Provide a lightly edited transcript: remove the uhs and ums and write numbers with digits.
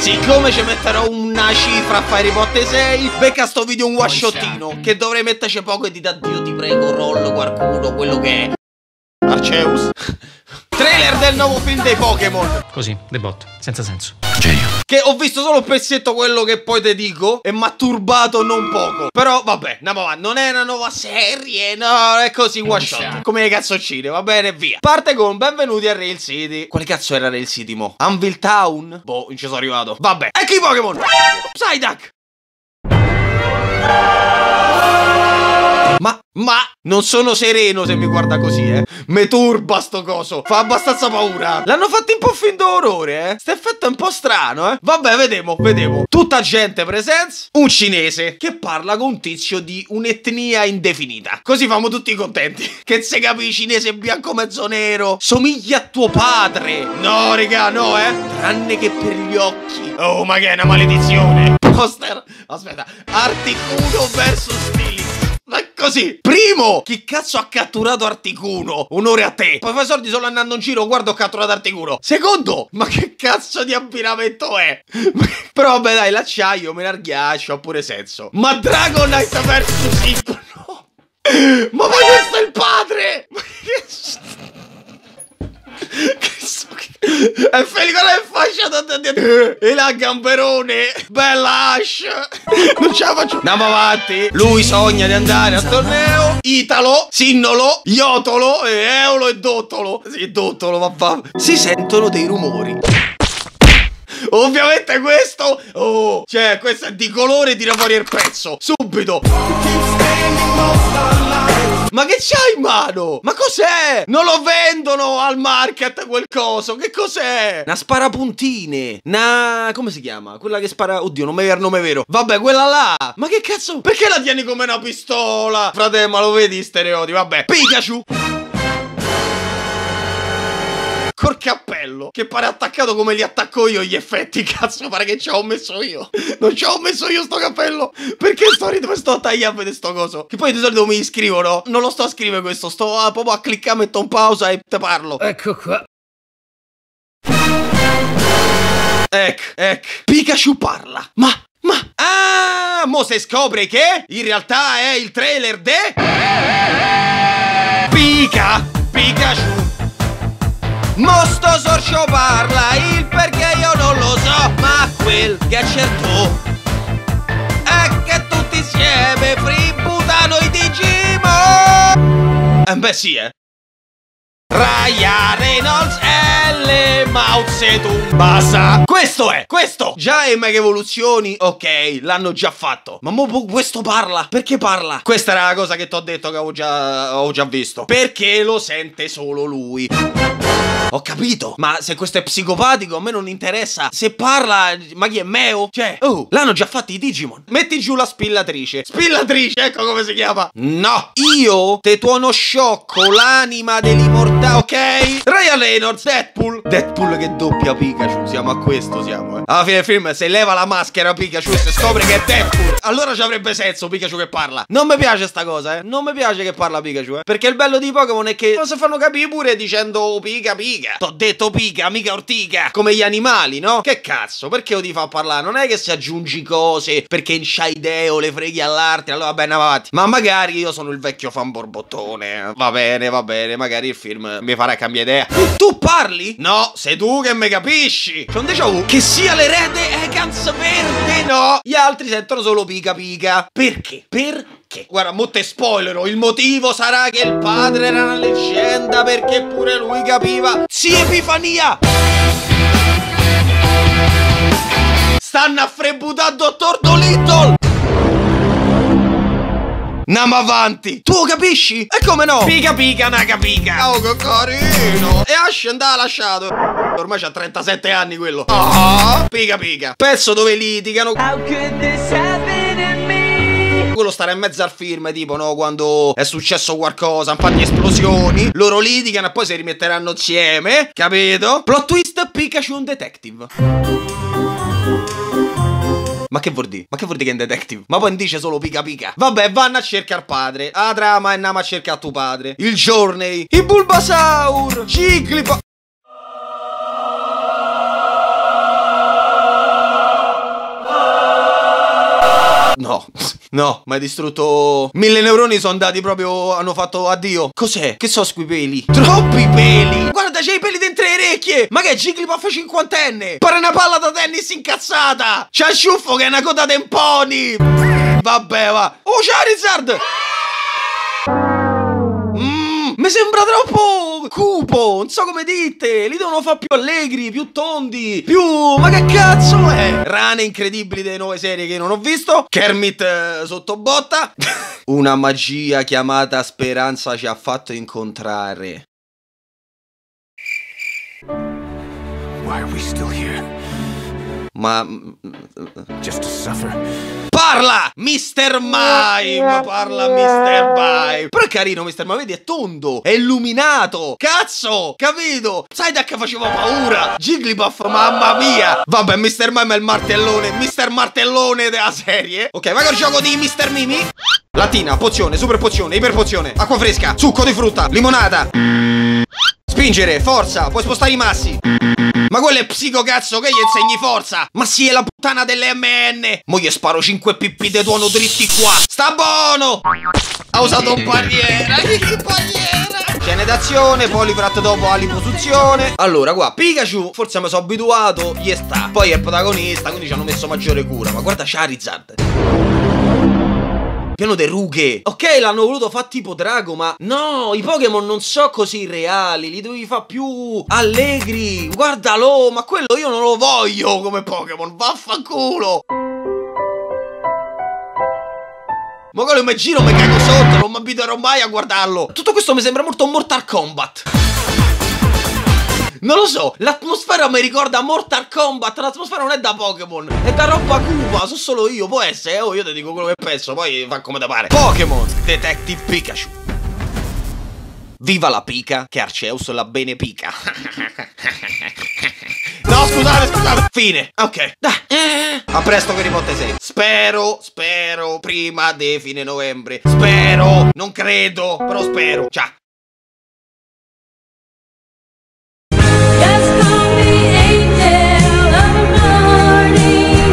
siccome ci metterò una cifra a Fairy Potter 6, becca sto video un one-shottino, che dovrei metterci poco e dite addio, ti prego, roll qualcuno, quello che è. Arceus. Trailer del nuovo film dei Pokémon. Così, de botto, senza senso. Genio. Che ho visto solo un pezzetto, quello che poi te dico, e m'ha turbato non poco. Però vabbè, andiamo avanti, non è una nuova serie, no, è così one shot, come le cazzoncine, va bene, via. Parte con benvenuti a Rail City. Quale cazzo era Rail City mo? Anvil Town? Boh, non ci sono arrivato. Vabbè, ecco i Pokémon. Psyduck. Ma non sono sereno se mi guarda così, Me turba sto coso. Fa abbastanza paura. L'hanno fatto un po' fin d'orrore, Sto effetto è un po' strano, Vabbè, vediamo. Tutta gente presents. Un cinese che parla con un tizio di un'etnia indefinita. Così famo tutti contenti. Che se capi cinese bianco mezzo nero. Somiglia a tuo padre. No, raga, no, Tranne che per gli occhi. Oh, ma che è una maledizione. Poster. Aspetta. Articuno versus Stilix. Ma così. Primo, chi cazzo ha catturato Articuno? Onore a te. Poi fai soldi solo andando in giro. Guarda, ho catturato Articuno. Secondo, ma che cazzo di abbinamento è? Però vabbè, dai, l'acciaio, me l'arghiaccio, ha pure senso. Ma Dragonite versus Ipno. Ma questo è il padre. Ma è felice, è fascia. E la gamberone. Bella Ash. Non ce la faccio. Andiamo avanti. Lui sogna di andare al torneo. Italo, Sinnolo, Iotolo, Eolo e Dottolo. Sì, Dottolo, ma si sentono dei rumori. Ovviamente questo. Oh, cioè, questo è di colore, tira fuori il pezzo. Subito. Ma che c'hai in mano? Ma cos'è? Non lo vendono al market quel coso. Che cos'è? Una sparapuntine. come si chiama? Quella che spara. Oddio, non mi è il nome vero. Vabbè, quella là. Ma che cazzo? Perché la tieni come una pistola? Frate, ma lo vedi i stereotipi? Vabbè. Pikachu. Col cappello, che pare attaccato come li attacco io gli effetti. Cazzo, pare che ci ho messo io. Non ci ho messo io sto cappello. Perché sto a tagliare a vedere sto coso? Che poi di solito mi iscrivono. Non lo sto a scrivere questo. Sto proprio a cliccare, metto in pausa e te parlo. Ecco qua. Ecco. Pikachu parla. Ah, mo se scopre che in realtà è il trailer de Pikachu. Mo sto sorcio parla, il perché io non lo so, ma quel che è certo è che tutti insieme freebootano i Digimon. Beh sì, Ryan Reynolds e Mao Zedong. Basta. Questo già è Mega Evoluzioni. Ok, l'hanno già fatto. Ma mo questo parla. Perché parla? Questa era la cosa che ti ho detto che ho già visto. Perché lo sente solo lui. Ho capito. Ma se questo è psicopatico a me non interessa. Se parla, ma chi è Meo? Cioè, l'hanno già fatti i Digimon. Metti giù la spillatrice. Ecco come si chiama. No, io te tuono sciocco l'anima dell'immortale. Ok? Ryan Reynolds, Deadpool che doppia Pikachu. Siamo a questo, alla fine del film, se leva la maschera Pikachu e si scopre che è Deadpool, allora ci avrebbe senso Pikachu che parla. Non mi piace sta cosa, Non mi piace che parla Pikachu, Perché il bello di Pokémon è che non si fanno capire pure dicendo Pika. T'ho detto Pika, mica ortica. Come gli animali, no? Che cazzo, perché lo ti fa parlare? Non è che si aggiungi cose perché non c'hai idee o le freghi all'arte. Allora va bene, avanti. Ma magari io sono il vecchio fan borbottone. Va bene, magari il film mi farà cambiare idea. Tu parli? No, sei tu che mi capisci. C'è un déjà vu. Che sia l'erede Ekans verde, no. Gli altri sentono solo Pika. Perché? Guarda, mo te spoilero. Il motivo sarà che il padre era una leggenda, perché pure lui capiva. Sì, Epifania. Stanno a frebbutare Dottor Dolittle. Andiamo avanti. Tu capisci? E come no? Pika, naga Pika. Oh, che carino. E Ash andava lasciato. Ormai c'ha 37 anni quello. Pika. Pezzo dove litigano. How could this happen in me? Quello starà in mezzo al film, tipo, no? Quando è successo qualcosa, un po' di esplosioni, loro litigano e poi si rimetteranno insieme. Capito? Plot twist, Pikachu un detective. Ma che vuol dire? Ma che vuol dire che è un detective? Ma poi non dice solo Pika. Vabbè, vanno a cercare padre. La trama è andiamo a cercare tuo padre. Il Journey. Il Bulbasaur. Jigglypuff. No, no, mi hai distrutto. 1000 neuroni sono andati proprio. Hanno fatto addio. Cos'è? Che so quei peli? Troppi peli! Guarda, c'hai i peli dentro le orecchie! Ma che è Jigglypuff cinquantenne? Pare una palla da tennis incazzata! C'ha il ciuffo che è una coda temponi! Vabbè, va! Oh, Charizard! Mi sembra troppo cupo, non so come dite. Li devono fare più allegri, più tondi, più... Ma che cazzo è? Rane incredibili delle nuove serie che non ho visto. Kermit sotto botta. Una magia chiamata speranza ci ha fatto incontrare. Why are we still here? Ma... Just to suffer? Parla! Mr. Mime! Parla Mr. Mime! Però è carino Mr. Mime, vedi, è tondo, è illuminato! Cazzo! Capito? Sai da che faceva paura? Jigglypuff, mamma mia! Vabbè, Mr. Mime è il martellone, Mr. Martellone della serie. Ok, vai col gioco di Mr. Mimi. Latina, pozione, super pozione, iper pozione, acqua fresca, succo di frutta, limonata. Spingere, forza, puoi spostare i massi. Ma quello è psico, cazzo, che gli insegni forza? Ma sì, è la puttana delle MN. Mo gli sparo 5 pippi de tuono dritti qua. Sta buono. Ha usato un barriera. Che barriera? Scene d'azione, Polivrat dopo la liposuzione. Allora, qua, Pikachu, forse mi sono abituato, gli sta. Poi è il protagonista, quindi ci hanno messo maggiore cura. Ma guarda Charizard, pieno di rughe. Ok, l'hanno voluto fare tipo drago, ma no, i Pokémon non so così reali. Li dovevi fare più allegri. Guardalo, ma quello io non lo voglio come Pokémon. Vaffanculo. Ma quello mi giro, mi cago sotto. Non mi abituerò mai a guardarlo. Tutto questo mi sembra molto Mortal Kombat. Non lo so, l'atmosfera mi ricorda Mortal Kombat. L'atmosfera non è da Pokémon, è da roba cupa, so solo io. Può essere, oh, io ti dico quello che penso, poi fa come te pare. Pokémon Detective Pikachu. Viva la pica, che Arceus la bene pica. No, scusate. Fine. Ok, dai. A presto per Ripotte 6. Spero, prima di fine novembre. Spero, non credo, però spero. Ciao.